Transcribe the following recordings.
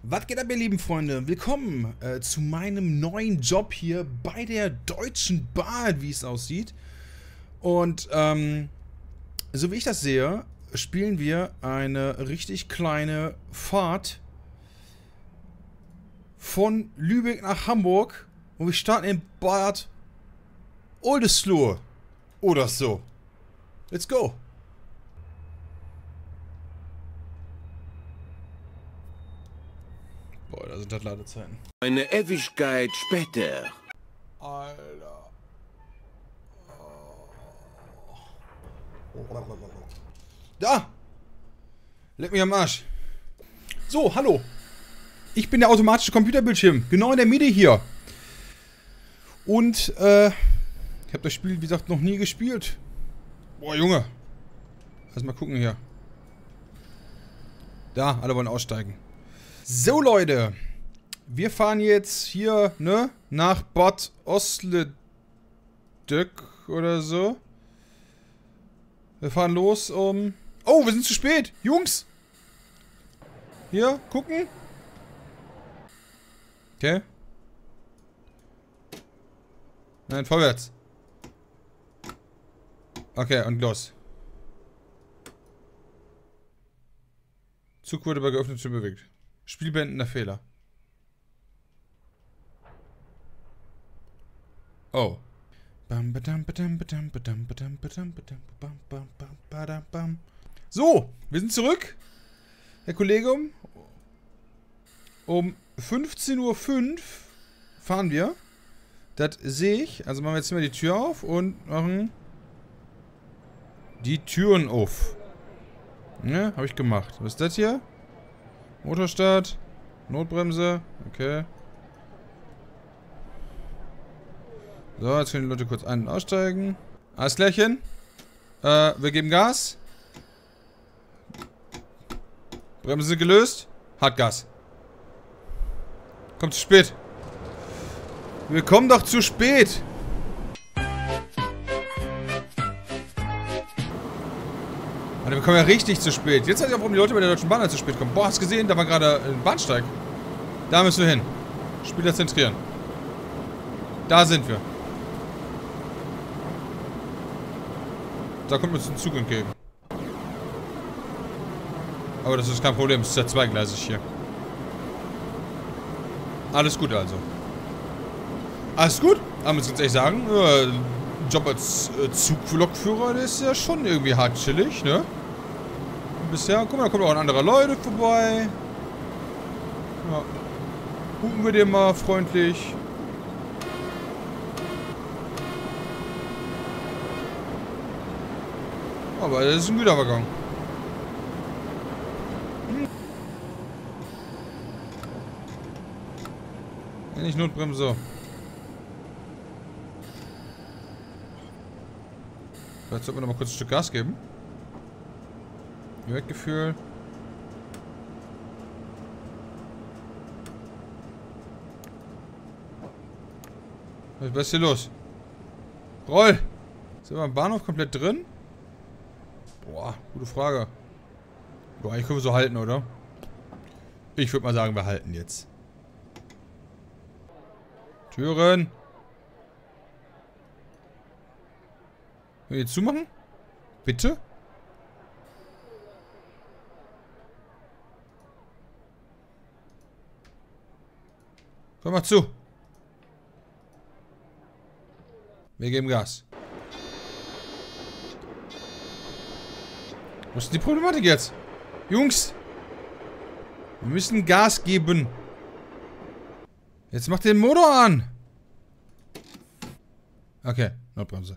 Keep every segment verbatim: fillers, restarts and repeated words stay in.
Was geht ab, ihr lieben Freunde? Willkommen äh, zu meinem neuen Job hier bei der Deutschen Bahn, wie es aussieht. Und ähm, so wie ich das sehe, spielen wir eine richtig kleine Fahrt von Lübeck nach Hamburg. Und wir starten in Bad Oldesloe oder so. Let's go! Boah, da sind das Ladezeiten. Eine Ewigkeit später. Alter. Da! Leck mich am Arsch. So, hallo. Ich bin der automatische Computerbildschirm. Genau in der Mitte hier. Und, äh, ich habe das Spiel, wie gesagt, noch nie gespielt. Boah, Junge. Lass mal gucken hier. Da, alle wollen aussteigen. So, Leute. Wir fahren jetzt hier, ne, nach Bad Osledöck oder so. Wir fahren los um... Oh, wir sind zu spät. Jungs. Hier, gucken. Okay. Nein, vorwärts. Okay, und los. Zug wurde bei geöffneter Tür bewegt. Spielbeendender Fehler. Oh. So, wir sind zurück. Herr Kollege, um fünfzehn Uhr fünf fahren wir. Das sehe ich. Also machen wir jetzt mal die Tür auf und machen die Türen auf. Ja, habe ich gemacht. Was ist das hier? Motorstart. Notbremse. Okay. So, jetzt können die Leute kurz ein- und aussteigen. Alles klärchen. Äh, wir geben Gas. Bremse sind gelöst. Hartgas. Kommt zu spät. Wir kommen doch zu spät. Alter, wir kommen ja richtig zu spät. Jetzt weiß ich auch, warum die Leute bei der Deutschen Bahn zu spät kommen. Boah, hast du gesehen? Da war gerade ein Bahnsteig. Da müssen wir hin. Spieler zentrieren. Da sind wir. Da kommt uns ein Zug entgegen. Aber das ist kein Problem. Es ist ja zweigleisig hier. Alles gut also. Alles gut? Aber muss ich ganz ehrlich sagen, äh, Job als äh, Zugvlogführer, der ist ja schon irgendwie hart chillig, ne? Bisher, guck mal, da kommt auch ein anderer Leute vorbei. Ja. Hupen wir dir mal freundlich. Aber das ist ein Güterwaggon. Hm. Ja, nicht Notbremse. Vielleicht sollten wir noch mal kurz ein Stück Gas geben. Wertgefühl. Was ist hier los? Roll! Sind wir am Bahnhof komplett drin? Boah, gute Frage. Boah, eigentlich können wir so halten, oder? Ich würde mal sagen, wir halten jetzt. Türen! Können wir jetzt zumachen? Bitte? Komm mal zu. Wir geben Gas. Was ist die Problematik jetzt? Jungs! Wir müssen Gas geben. Jetzt macht den Motor an. Okay, Notbremse.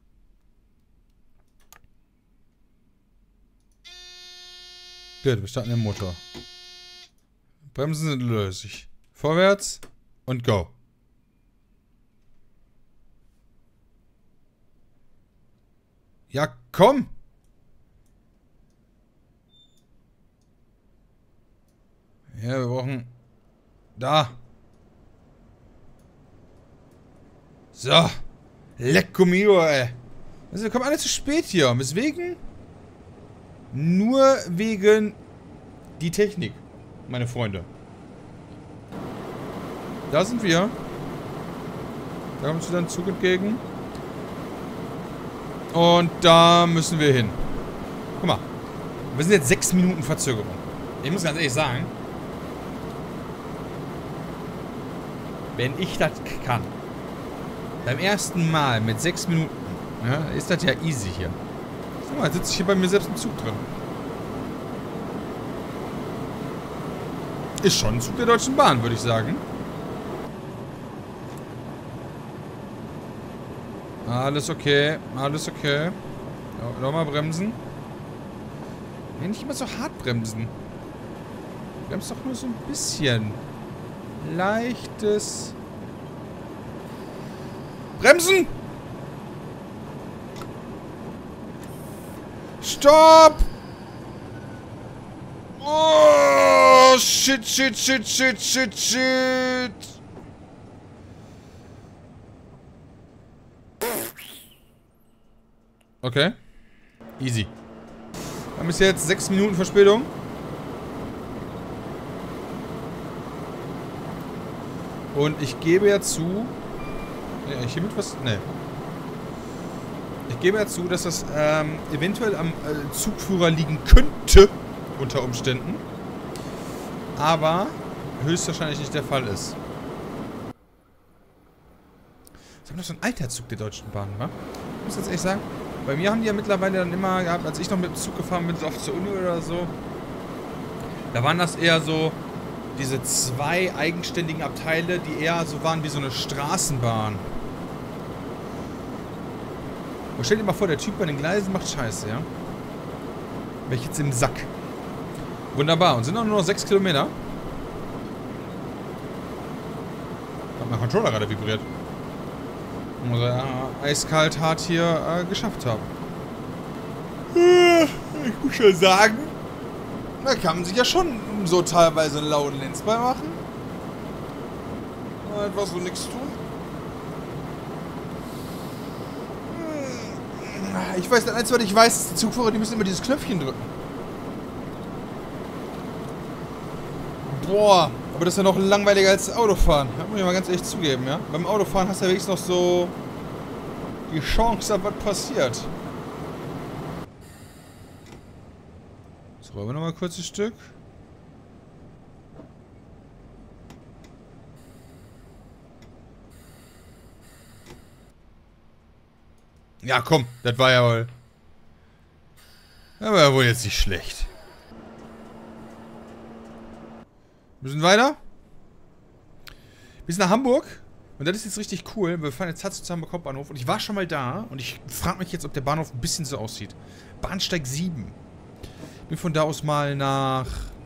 Gut, wir starten den Motor. Bremsen sind lösig. Vorwärts und go. Ja, komm! Ja, wir brauchen... Da! So! Lecco mio, ey! Also, wir kommen alle zu spät hier. Weswegen? Nur wegen die Technik, meine Freunde. Da sind wir. Da kommt uns wieder ein Zug entgegen. Und da müssen wir hin. Guck mal. Wir sind jetzt sechs Minuten Verzögerung. Ich muss ganz ehrlich sagen, wenn ich das kann, beim ersten Mal mit sechs Minuten, ja, ist das ja easy hier. Guck mal, jetzt sitze ich hier bei mir selbst im Zug drin. Ist schon ein Zug der Deutschen Bahn, würde ich sagen. Alles okay, alles okay. Ja, nochmal bremsen. Nee, nicht immer so hart bremsen. Bremst doch nur so ein bisschen. Leichtes... Bremsen! Stopp! Oh, shit, shit, shit, shit, shit, shit. Okay. Easy. Wir haben bis jetzt sechs Minuten Verspätung. Und ich gebe ja zu... Ne, ich hiermit was... Ne. Ich gebe ja zu, dass das ähm, eventuell am äh, Zugführer liegen könnte. Unter Umständen. Aber höchstwahrscheinlich nicht der Fall ist. Das ist noch so ein alter Zug der Deutschen Bahn, wa? Ich muss jetzt ehrlich sagen, bei mir haben die ja mittlerweile dann immer gehabt, als ich noch mit dem Zug gefahren bin, so oft zur Uni oder so, da waren das eher so diese zwei eigenständigen Abteile, die eher so waren wie so eine Straßenbahn. Und stell dir mal vor, der Typ bei den Gleisen macht Scheiße, ja? Wäre ich jetzt im Sack. Wunderbar. Und sind auch nur noch sechs Kilometer. Hat mein Controller gerade vibriert. Muss er äh, eiskalt hart hier äh, geschafft haben. Ich muss schon sagen, da kann man sich ja schon so teilweise einen lauten Lenz bei machen. Einfach so nichts tun. Ich weiß, das Einzige, was ich weiß, ist, die Zugführer, die müssen immer dieses Knöpfchen drücken. Boah, aber das ist ja noch langweiliger als Autofahren. Das muss ich mal ganz ehrlich zugeben, ja. Beim Autofahren hast du ja wenigstens noch so die Chance, dass was passiert. So, rollen wir nochmal kurz ein Stück. Ja, komm, das war ja wohl... Das war ja wohl jetzt nicht schlecht. Wir müssen weiter. Bis nach Hamburg. Und das ist jetzt richtig cool. Wir fahren jetzt tatsächlich zu Hamburg Hauptbahnhof. Und ich war schon mal da. Und ich frage mich jetzt, ob der Bahnhof ein bisschen so aussieht. Bahnsteig sieben. Ich bin von da aus mal nach...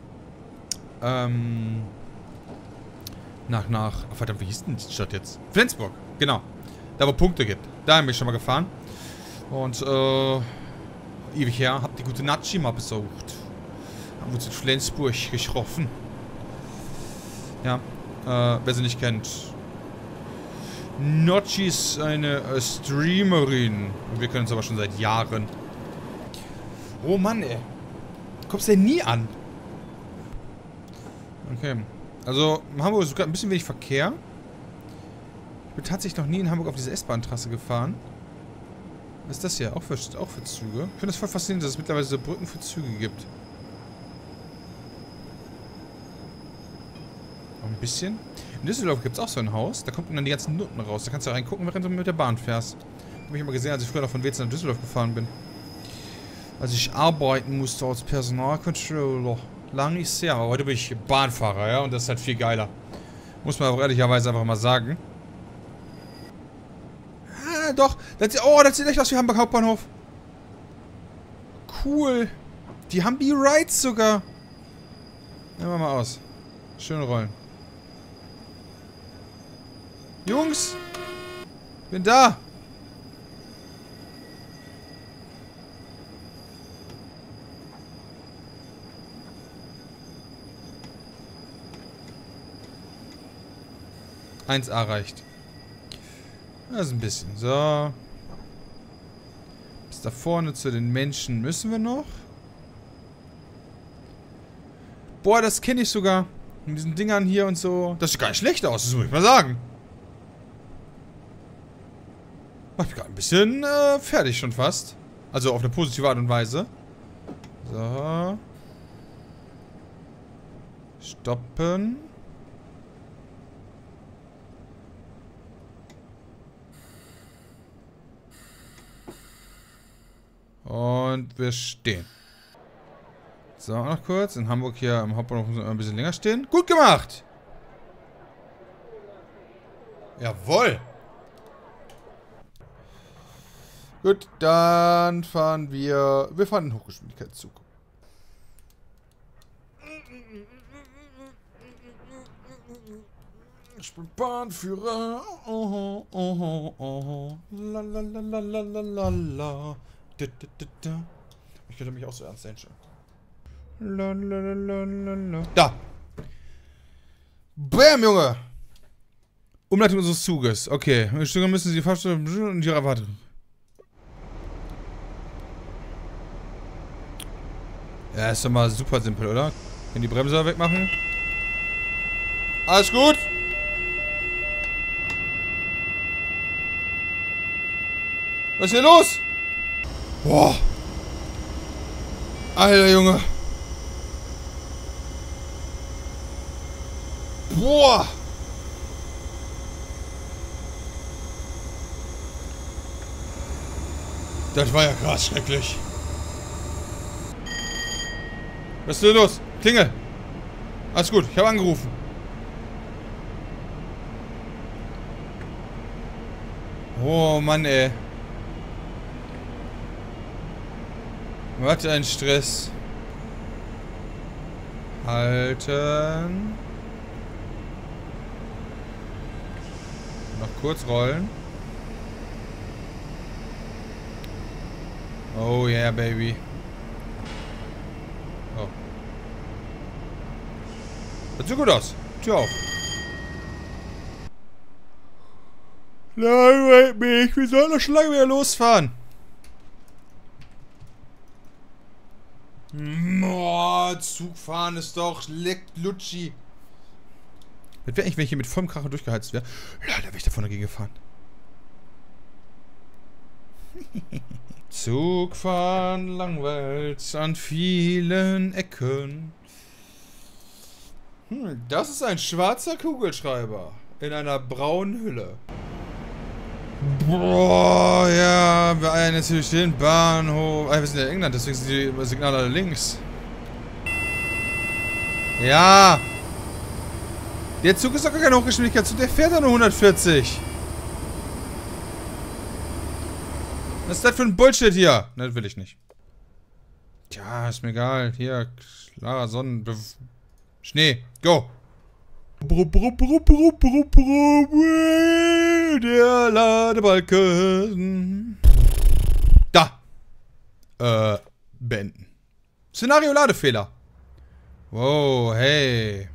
Ähm... Nach, nach... Oh, verdammt, wie hieß denn die Stadt jetzt? Flensburg. Genau. Da, wo Punkte gibt. Da bin ich schon mal gefahren. Und, äh... ewig her. Hab die gute Natschi mal besucht. Haben uns in Flensburg getroffen. Ja, äh, wer sie nicht kennt. Notchi ist eine äh, Streamerin. Und wir können es aber schon seit Jahren. Oh Mann, ey. Kommst du denn nie an? Okay. Also, in Hamburg ist sogar ein bisschen wenig Verkehr. Ich bin tatsächlich noch nie in Hamburg auf diese S-Bahn-Trasse gefahren. Was ist das hier? Auch für, auch für Züge? Ich finde das voll faszinierend, dass es mittlerweile so Brücken für Züge gibt. Ein bisschen. In Düsseldorf gibt es auch so ein Haus. Da kommt dann die ganzen Noten raus. Da kannst du reingucken, während du mit der Bahn fährst. Habe ich immer gesehen, als ich früher noch von Wetzen nach Düsseldorf gefahren bin. Als ich arbeiten musste als Personalcontroller. Lang ist her, aber heute bin ich Bahnfahrer, ja. Und das ist halt viel geiler. Muss man auch ehrlicherweise einfach mal sagen. Ah, doch. Das, oh, das sieht echt aus wie Hamburg Hauptbahnhof. Cool. Die haben die Rides sogar. Nehmen wir mal aus. Schön rollen. Jungs! Bin da! eins A reicht. Das ist ein bisschen. So. Bis da vorne zu den Menschen müssen wir noch. Boah, das kenne ich sogar. In diesen Dingern hier und so. Das sieht gar nicht schlecht aus, das muss ich mal sagen. Macht mich gerade ein bisschen äh, fertig schon fast. Also auf eine positive Art und Weise. So. Stoppen. Und wir stehen. So, noch kurz. In Hamburg hier im Hauptbahnhof müssen wir ein bisschen länger stehen. Gut gemacht! Jawohl! Gut, dann fahren wir... Wir fahren den Hochgeschwindigkeitszug. Ich bin Bahnführer. Oh, oh, oh, oh. La, la, la, la, la, la, la, la. Da, da, da, da. Ich könnte mich auch so ernst einstellen. La, la, la, la, la, la. Da! Bam, Junge! Umleitung unseres Zuges. Okay. Stücker müssen Sie fast und die Erwartung. Ja, ist doch mal super simpel, oder? Können die Bremse wegmachen? Alles gut? Was ist hier los? Boah. Alter Junge. Boah. Das war ja krass schrecklich. Was ist denn los? Klingel. Alles gut, ich habe angerufen. Oh Mann, ey. Was ein Stress. Halten. Noch kurz rollen. Oh yeah, baby. Oh. Das sieht gut aus. Tür auf. Nein, mich. Wir sollen doch schon lange wieder losfahren. Boah, Zugfahren ist doch leck lutschi. Was wäre eigentlich, wenn ich hier mit vollem Krachen durchgeheizt wäre? Ja, da wäre ich da vorne gegen gefahren. Zugfahren langweilt an vielen Ecken. Hm, das ist ein schwarzer Kugelschreiber in einer braunen Hülle. Boah, ja, wir eilen jetzt durch den Bahnhof. Ah, wir sind ja in England, deswegen sind die Signale alle links. Ja. Der Zug ist doch gar keine Hochgeschwindigkeitszug, der fährt ja nur hundertvierzig. Was ist das für ein Bullshit hier? Ne, das will ich nicht. Tja, ist mir egal. Hier, klarer Sonnen... Schnee, go! Der Ladebalken. Da. Äh, beenden. Szenario Ladefehler. Wow, hey.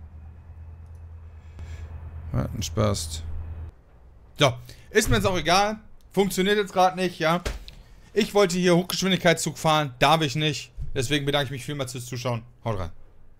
Hat einen Spaß. So, ist mir jetzt auch egal. Funktioniert jetzt gerade nicht, ja. Ich wollte hier Hochgeschwindigkeitszug fahren, darf ich nicht. Deswegen bedanke ich mich vielmals fürs Zuschauen. Haut rein.